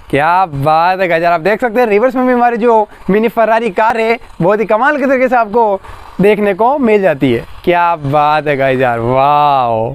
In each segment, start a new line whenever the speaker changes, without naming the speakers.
क्या बात है गाइस यार, आप देख सकते हैं रिवर्स में भी हमारी जो मिनी फरारी कार है बहुत ही कमाल के तरीके से आपको देखने को मिल जाती है। क्या बात है गाइस यार, वाह।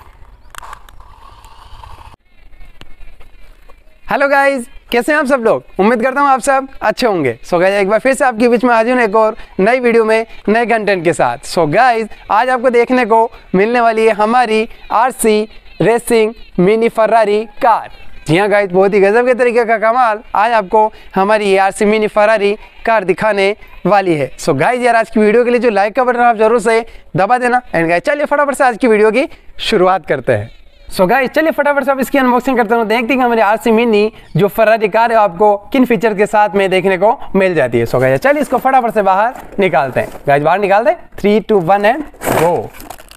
हेलो गाइस, कैसे हैं आप सब लोग? उम्मीद करता हूँ आप सब अच्छे होंगे। सो गाइस एक बार फिर से आपके बीच में हाजिर हूँ एक और नई वीडियो में नए कंटेंट के साथ। सो गाइस आज आपको देखने को मिलने वाली है हमारी RC racing mini Ferrari car. जी हाँ गाइस, बहुत ही गजब के तरीके का कमाल आज आपको हमारी आरसी मिनी फरारी कार दिखाने वाली है। सो गाइस यार आज की वीडियो के लिए जो लाइक का बटन आप जरूर से दबा देना। एंड गाइस चलिए फटाफट से आज की वीडियो की शुरुआत करते हैं। सो गाइस चलिए फटाफट से आप इसकी अनबॉक्सिंग करते हैं, देखते हैं हमारी आरसी मिनी जो फरारी कार है आपको किन फीचर के साथ में देखने को मिल जाती है। सो गाइस चलिए इसको फटाफट से बाहर निकालते हैं। गाइस बाहर निकालते हैं, 3, 2, 1 एंड गो।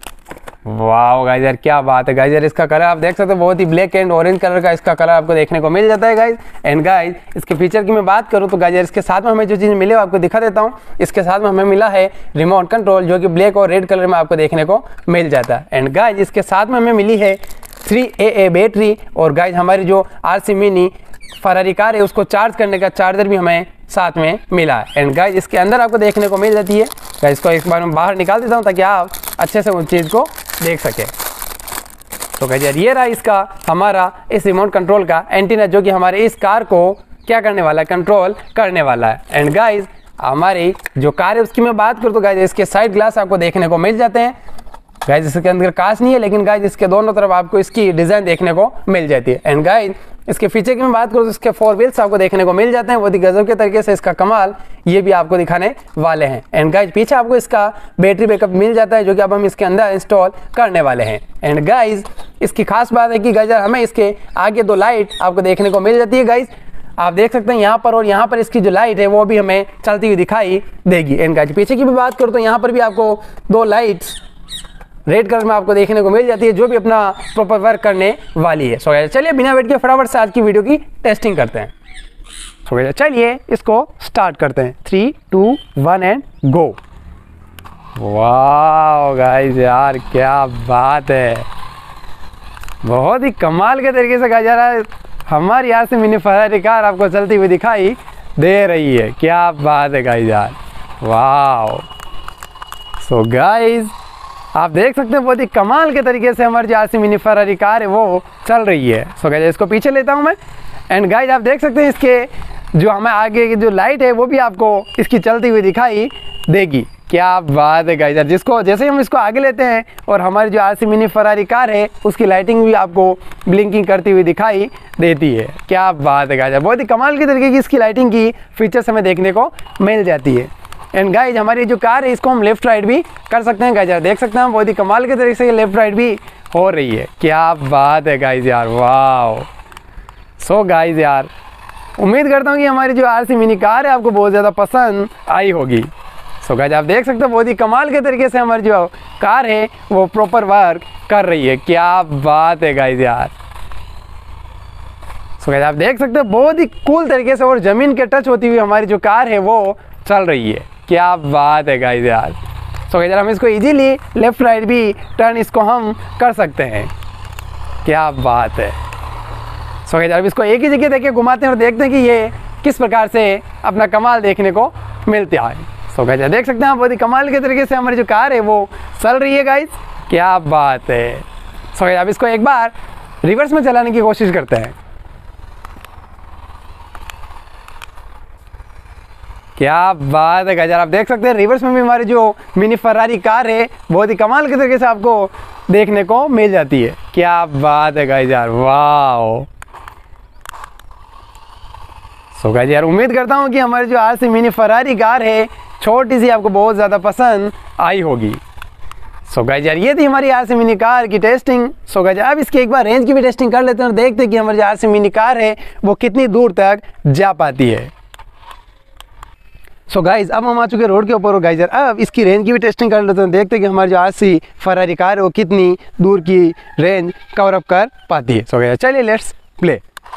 वाह गाइस यार क्या बात है गाइस यार, इसका कलर आप देख सकते हो बहुत ही ब्लैक एंड ऑरेंज कलर का इसका कलर आपको देखने को मिल जाता है गाइस। एंड गाइस इसके फीचर की मैं बात करूं तो गाइस यार इसके साथ में हमें जो चीज़ मिले आपको दिखा देता हूं। इसके साथ में हमें मिला है रिमोट कंट्रोल जो कि ब्लैक और रेड कलर में आपको देखने को मिल जाता है। एंड गाइस इसके साथ में हमें मिली है 3AA बैटरी और गाइस हमारी जो आरसी मिनी फरारी कार है उसको चार्ज करने का चार्जर भी हमें साथ में मिला है। एंड गाइस इसके अंदर आपको देखने को मिल जाती है। गाइस इसको एक बार मैं बाहर निकाल देता हूँ ताकि आप अच्छे से उस चीज़ को देख सके। तो गाइस यार ये रहा इसका हमारा इस रिमोट कंट्रोल का एंटीना जो कि हमारे इस कार को क्या करने वाला है, कंट्रोल करने वाला है। एंड गाइस हमारी जो कार है उसकी मैं बात करूँ तो गाइस इसके साइड ग्लास आपको देखने को मिल जाते हैं। गाइस इसके अंदर कांच नहीं है लेकिन गाइस इसके दोनों तरफ आपको इसकी डिज़ाइन देखने को मिल जाती है। एंड गाइस इसके फीचर की मैं बात करूँ तो इसके 4 व्हील्स आपको देखने को मिल जाते हैं। बहुत ही गजब के तरीके से इसका कमाल ये भी आपको दिखाने वाले हैं। एंड गाइस पीछे आपको इसका बैटरी बैकअप मिल जाता है जो कि अब हम इसके अंदर इंस्टॉल करने वाले हैं। एंड गाइस इसकी खास बात है कि गाइस हमें इसके आगे 2 लाइट आपको देखने को मिल जाती है। गाइस आप देख सकते हैं यहाँ पर और यहाँ पर इसकी जो लाइट है वो भी हमें चलती हुई दिखाई देगी। एंड गाइस पीछे की भी बात करूँ तो यहाँ पर भी आपको 2 लाइट्स रेड कलर में आपको देखने को मिल जाती है जो भी अपना प्रॉपर वर्क करने वाली है। सो चलिए बिना वेट के फटाफट से आज की वीडियो की टेस्टिंग करते हैं। सो चलिए इसको स्टार्ट करते हैं, 3, 2, 1 एंड गो। वाह गाइस यार क्या बात है, बहुत ही कमाल के तरीके से गाइस यार हमारी आरसी मिनी फरारी कार आपको चलती हुई दिखाई दे रही है। क्या बात है गाइस यार, वाह। सो गाइस आप देख सकते हैं बहुत ही कमाल के तरीके से हमारी जो आरसी मिनी फरारी कार है वो चल रही है। सो गाइस इसको पीछे लेता हूं मैं। एंड गाइस आप देख सकते हैं इसके जो हमें आगे की जो लाइट है वो भी आपको इसकी चलती हुई दिखाई देगी। क्या बात है गाइस यार, जिसको जैसे हम इसको आगे लेते हैं और हमारी जो आरसी मिनी फरारी कार है उसकी लाइटिंग भी आपको ब्लिंकिंग करती हुई दिखाई देती है। क्या बात है गाइस यार, बहुत ही कमाल के तरीके की इसकी लाइटिंग की फीचर्स हमें देखने को मिल जाती है। एंड गाइस हमारी जो कार है इसको हम लेफ्ट राइट भी कर सकते हैं। गाइस यार देख सकते हैं हम बहुत ही कमाल के तरीके से ये लेफ्ट राइट भी हो रही है। क्या बात है गाइस यार, वाह। सो गाइस यार उम्मीद करता हूँ कि हमारी जो आरसी मिनी कार है आपको बहुत ज़्यादा पसंद आई होगी। सो गाइस आप देख सकते हो बहुत ही कमाल के तरीके से हमारी जो कार है वो प्रॉपर वर्क कर रही है। क्या बात है गाइस यार। सो गाइस आप देख सकते हो बहुत ही कूल तरीके से और ज़मीन के टच होती हुई हमारी जो कार है वो चल रही है। क्या बात है गाइस यार। सो गाइस हम इसको इजीली लेफ्ट राइट भी टर्न इसको हम कर सकते हैं। क्या बात है। सो गाइस अब इसको एक ही जगह देके घुमाते हैं और देखते हैं कि ये किस प्रकार से अपना कमाल देखने को मिलता है। सो गाइस देख सकते हैं बहुत ही कमाल के तरीके से हमारी जो कार है वो चल रही है गाइस। क्या बात है। सो गाइस अब इसको एक बार रिवर्स में चलाने की कोशिश करते हैं। क्या बात है गाइस यार, आप देख सकते हैं रिवर्स में भी हमारी जो मिनी फरारी कार है बहुत ही कमाल के तरीके से आपको देखने को मिल जाती है। क्या बात है गाइस यार, वाह। सो गाइस यार उम्मीद करता हूँ कि हमारी जो आरसी मिनी फरारी कार है छोटी सी आपको बहुत ज़्यादा पसंद आई होगी। सो गाइस यार ये थी हमारी आरसी मिनी कार की टेस्टिंग। सो गाइस अब इसकी एक बार रेंज की भी टेस्टिंग कर लेते हैं और देखते हैं कि हमारी जो आरसी मिनी कार है वो कितनी दूर तक जा पाती है। सो गाइस अब हम आ चुके हैं रोड के ऊपर और गाइस यार अब इसकी रेंज की भी टेस्टिंग कर लेते हैं, देखते हैं कि हमारी जो आरसी फरारी कार है वो कितनी दूर की रेंज कवर अप कर पाती है। सो गाइस चलिए लेट्स प्ले।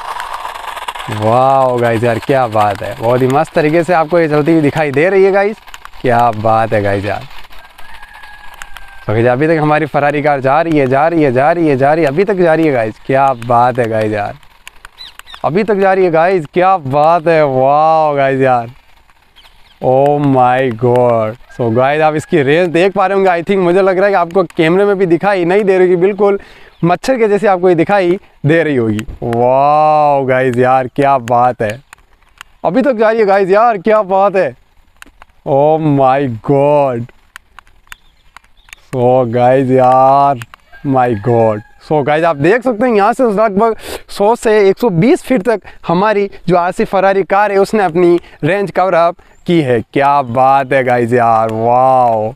वाह गाइस यार क्या बात है, बहुत ही मस्त तरीके से आपको ये चलती हुई दिखाई दे रही है गाइस। क्या बात है गाइस यार। तो गाइस अभी तक हमारी फरारी कार जा रही है, अभी तक जा रही है गाइस। क्या बात है गाइस यार। अभी तक जा रही है गाइज, क्या बात है, वाह गाइज यार, oh my god. So guys आप इसकी रेंज देख पा रहे होंगे, आई थिंक मुझे लग रहा है कि आपको कैमरे में भी दिखाई नहीं दे रही होगी, बिल्कुल मच्छर के जैसे आपको ये दिखाई दे रही होगी। वाह गाइज यार क्या बात है, अभी तक जा रही है गाइज यार, क्या बात है, oh my god. So guys यार माय गॉड। सो गाइज आप देख सकते हैं यहाँ से लगभग 100 से 120 फीट तक हमारी जो आरसी फरारी कार है उसने अपनी रेंज कवर अप की है। क्या बात है गाइज यार, वाओ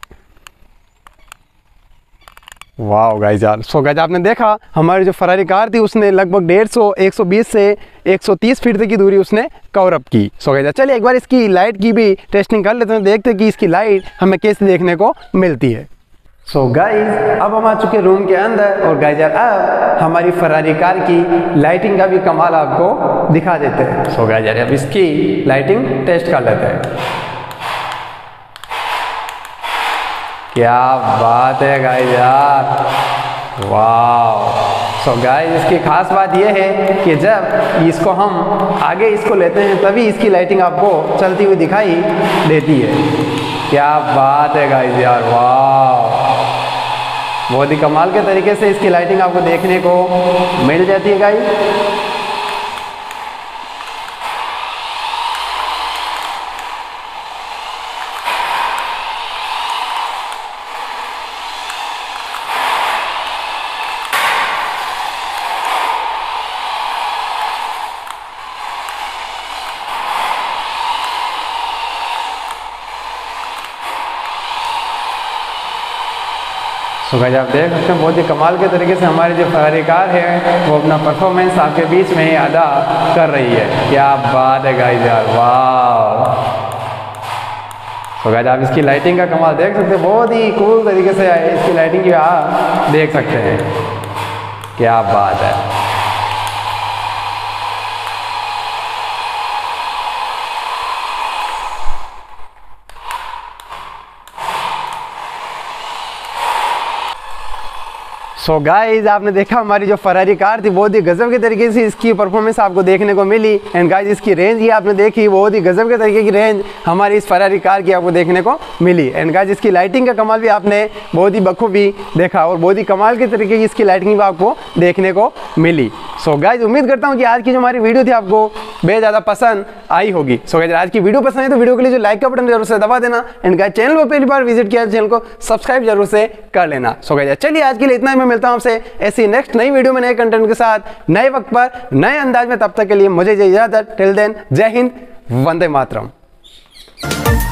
वाओ गाइज यार। सो गाइज आपने देखा हमारी जो फरारी कार थी उसने लगभग 150 120 से 130 फीट तक की दूरी उसने कवर अप की। सो गाइज चलिए एक बार इसकी लाइट की भी टेस्टिंग कर लेते हैं, देखते हैं कि इसकी लाइट हमें कैसे देखने को मिलती है। सो गाइज अब हम आ चुके रूम के अंदर और गाइज यार अब हमारी फरारी कार की लाइटिंग का भी कमाल आपको दिखा देते हैं। सो गाइज यार अब इसकी लाइटिंग टेस्ट कर लेते हैं। क्या बात है गाइज यार, वाह। सो गाइज इसकी खास बात यह है कि जब इसको हम आगे इसको लेते हैं तभी इसकी लाइटिंग आपको चलती हुई दिखाई देती है। क्या बात है गाइज यार, वाह, बहुत ही कमाल के तरीके से इसकी लाइटिंग आपको देखने को मिल जाती है गाइज। सो गाइस आप देख सकते हैं बहुत ही कमाल के तरीके से हमारी जो फरारी कार है वो अपना परफॉर्मेंस आपके बीच में ही अदा कर रही है। क्या बात है गाइस यार, वाह। सो गाइस आप इसकी लाइटिंग का कमाल देख सकते हैं, बहुत ही कूल तरीके से इसकी लाइटिंग की आप देख सकते हैं। क्या बात है। सो गाइज आपने देखा हमारी जो फरारी कार थी बहुत ही गजब के तरीके से इसकी परफॉर्मेंस आपको देखने को मिली। एंड गाइज इसकी रेंज ही आपने देखी, बहुत ही गजब के तरीके की रेंज हमारी इस फरारी कार की आपको देखने को मिली। एंड गाइज इसकी लाइटिंग का कमाल भी आपने बहुत ही बखूबी देखा और बहुत ही कमाल के तरीके की इसकी लाइटिंग भी आपको देखने को मिली। सो गाइज उम्मीद करता हूँ कि आज की जो हमारी वीडियो थी आपको बेहद ज़्यादा पसंद आई होगी। सो गाइज आज की वीडियो पसंद है तो वीडियो के लिए जो लाइक का बटन जरूर से दबा देना। एंड गाइज चैनल पर पहली बार विजिट किया चैनल को सब्सक्राइब जरूर से कर लेना। सो गाइज चलिए आज के लिए इतना ही, मैं मिलता हूँ आपसे ऐसी नेक्स्ट नई वीडियो में नए कंटेंट के साथ नए वक्त पर नए अंदाज में। तब तक के लिए मुझे इजाजत, टिल देन जय हिंद, वंदे मातरम।